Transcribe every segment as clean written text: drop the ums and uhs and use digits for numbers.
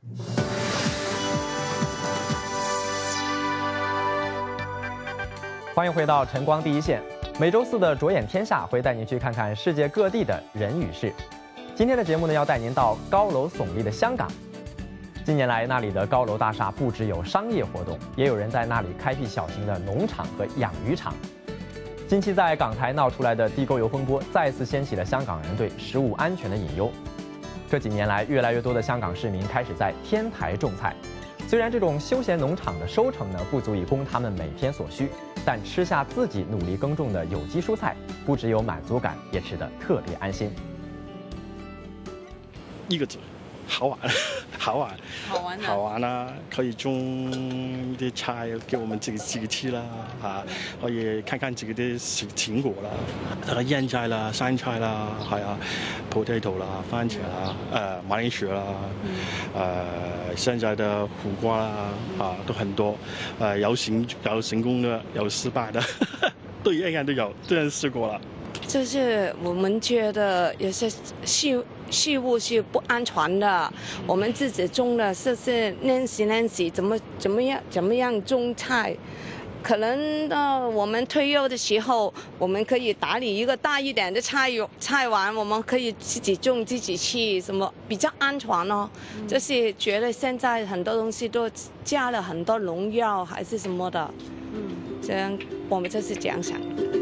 欢迎回到晨光第一线。每周四的着眼天下会带您去看看世界各地的人与事。今天的节目呢，要带您到高楼耸立的香港。近年来，那里的高楼大厦不只有商业活动，也有人在那里开辟小型的农场和养鱼场。近期在港台闹出来的地沟油风波，再次掀起了香港人对食物安全的隐忧。这几年来，越来越多的香港市民开始在天台种菜。虽然这种休闲农场的收成呢，不足以供他们每天所需，但吃下自己努力耕种的有机蔬菜，不只有满足感，也吃得特别安心。 一个字，好玩，好玩，好玩啊！可以种啲菜给我们自己吃啦，可以看看自己的成果啦，腌菜啦、生菜啦，係啊 ，potato 啦、番茄啦、马铃薯啦，现在的苦瓜啦，都很多，有成功的，有失败的，都样样都有，都试过了。 就是我们觉得有些事物是不安全的，我们自己种的是练习怎么样种菜，可能到我们退休的时候，我们可以打理一个大一点的菜园，我们可以自己种自己吃，什么比较安全哦。就是觉得现在很多东西都加了很多农药还是什么的，这样我们就是这样想。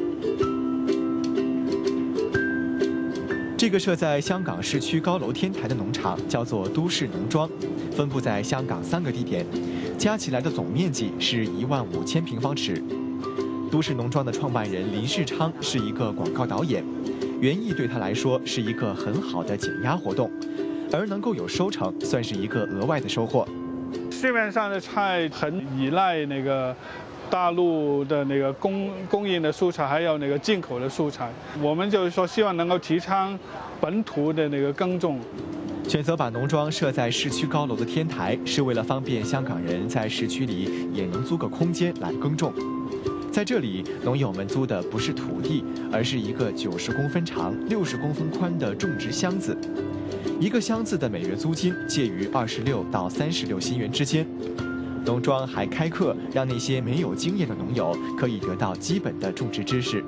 这个设在香港市区高楼天台的农场叫做都市农庄，分布在香港3个地点，加起来的总面积是15000平方尺。都市农庄的创办人林世昌是一个广告导演，园艺对他来说是一个很好的减压活动，而能够有收成，算是一个额外的收获。 市面上的菜很依赖那个大陆的那个供应的蔬菜，还有那个进口的蔬菜，我们就是说希望能够提倡本土的那个耕种。 选择把农庄设在市区高楼的天台，是为了方便香港人在市区里也能租个空间来耕种。在这里，农友们租的不是土地，而是一个90公分长、60公分宽的种植箱子。一个箱子的每月租金介于26到36新元之间。农庄还开课，让那些没有经验的农友可以得到基本的种植知识。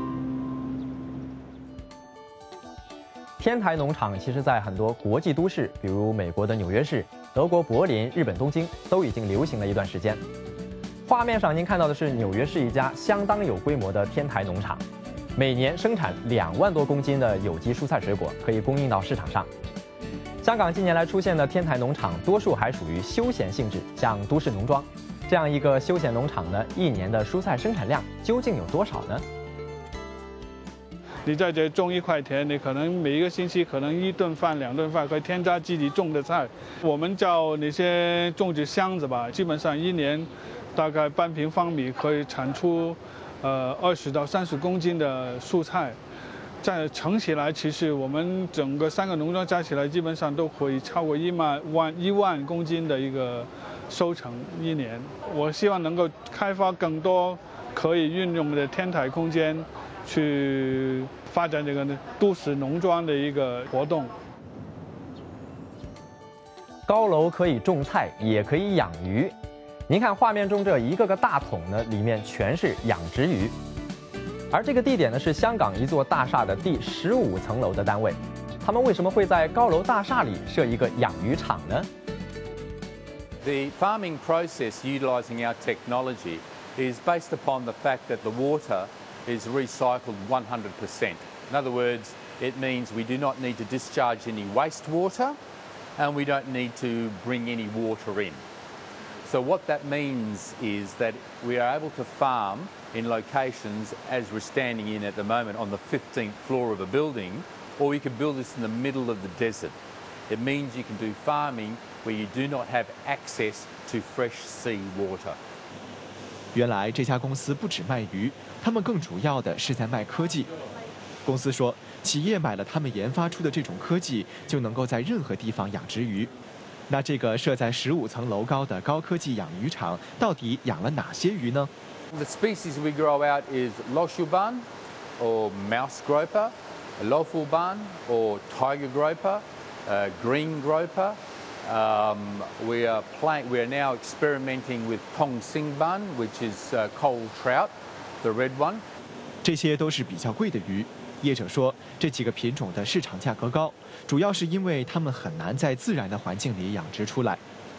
天台农场其实在很多国际都市，比如美国的纽约市、德国柏林、日本东京，都已经流行了一段时间。画面上您看到的是纽约市一家相当有规模的天台农场，每年生产2万多公斤的有机蔬菜水果，可以供应到市场上。香港近年来出现的天台农场，多数还属于休闲性质，像都市农庄这样一个休闲农场呢，一年的蔬菜生产量究竟有多少呢？ 你在这种1块田，你可能每一个星期可能1顿饭、2顿饭可以添加自己种的菜。我们叫那些种植箱子吧，基本上1年大概半平方米可以产出20到30公斤的蔬菜。再乘起来，其实我们整个3个农庄加起来，基本上都可以超过1万公斤的一个收成1年。我希望能够开发更多可以运用的天台空间，去发展这个都市农庄的一个活动。 高楼可以种菜，也可以养鱼。您看画面中这一个个大桶呢，里面全是养殖鱼。而这个地点呢，是香港一座大厦的第15层楼的单位。他们为什么会在高楼大厦里设一个养鱼场呢？ The farming process utilising our technology is based upon the fact that the water is recycled 100%. In other words, it means we do not need to discharge any wastewater and we don't need to bring any water in. So what that means is that we are able to farm in locations as we're standing in at the moment on the 15th floor of a building, or we could build this in the middle of the desert. It means you can do farming where you do not have access to fresh sea water. 原来这家公司不只卖鱼，他们更主要的是在卖科技。公司说，企业买了他们研发出的这种科技，就能够在任何地方养殖鱼。那这个设在15层楼高的高科技养鱼场，到底养了哪些鱼呢？ The species we grow out is Loshuban or mouse groper, Lofulban or tiger groper, green groper, We are now experimenting with Tongxingban, which is cold trout, the red one. 这些都是比较贵的鱼。业者说，这几个品种的市场价格高，主要是因为它们很难在自然的环境里养殖出来。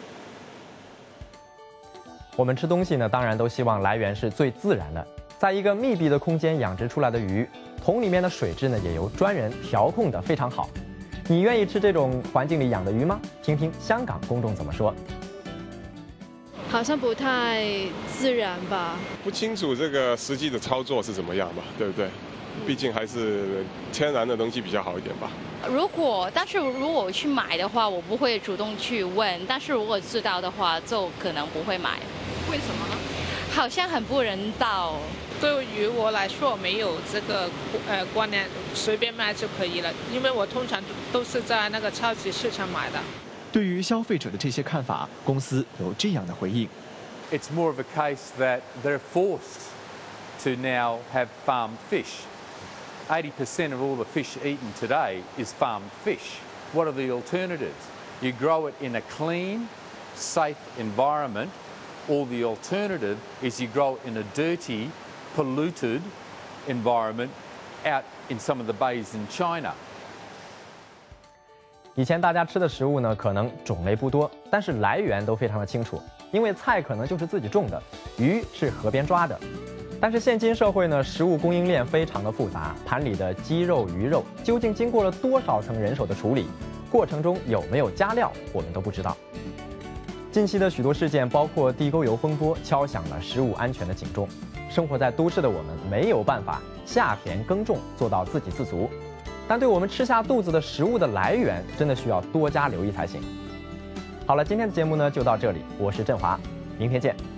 我们吃东西呢，当然都希望来源是最自然的。在一个密闭的空间养殖出来的鱼，桶里面的水质呢也由专人调控得非常好。你愿意吃这种环境里养的鱼吗？听听香港公众怎么说。 好像不太自然吧？ 不清楚这个实际的操作是怎么样吧，对不对？毕竟还是天然的东西比较好一点吧。 但是如果我去买的话，我不会主动去问。但是如果知道的话，就可能不会买。 为什么呢？ 好像很不人道。 对于我来说，没有这个观念，随便买就可以了。因为我通常都是在那个超级市场买的。 对于消费者的这些看法，公司有这样的回应 It's more of a case that they're forced to now have farmed fish. 80% of all the fish eaten today is farmed fish. What are the alternatives? You grow it in a clean, safe environment, or the alternative is you grow it in a dirty, polluted environment out in some of the bays in China. 以前大家吃的食物呢，可能种类不多，但是来源都非常的清楚，因为菜可能就是自己种的，鱼是河边抓的。但是现今社会呢，食物供应链非常的复杂，盘里的鸡肉、鱼肉究竟经过了多少层人手的处理，过程中有没有加料，我们都不知道。近期的许多事件，包括地沟油风波，敲响了食物安全的警钟。生活在都市的我们没有办法下田耕种做到自给自足，但对我们吃下肚子的食物的来源，真的需要多加留意才行。好了，今天的节目呢就到这里，我是振华，明天见。